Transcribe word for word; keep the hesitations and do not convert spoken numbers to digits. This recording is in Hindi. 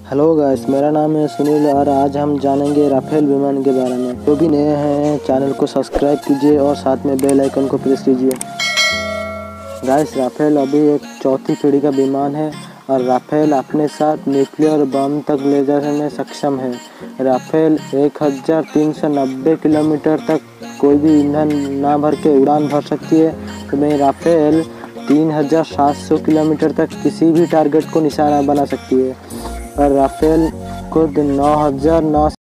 हेलो गाइस, मेरा नाम है सुनील और आज हम जानेंगे राफेल विमान के बारे में। जो भी नए हैं चैनल को सब्सक्राइब कीजिए और साथ में बेल आइकन को प्रेस कीजिए। गाइस, राफेल अभी एक चौथी पीढ़ी का विमान है और राफेल अपने साथ न्यूक्लियर बम तक ले जाने में सक्षम है। राफेल एक हज़ार तीन सौ नब्बे किलोमीटर तक कोई भी ईंधन ना भर के उड़ान भर सकती है, तो वहीं राफेल तीन हज़ार सात सौ किलोमीटर तक किसी भी टारगेट को निशाना बना सकती है। और राफेल खुद नौ हज़ार नौ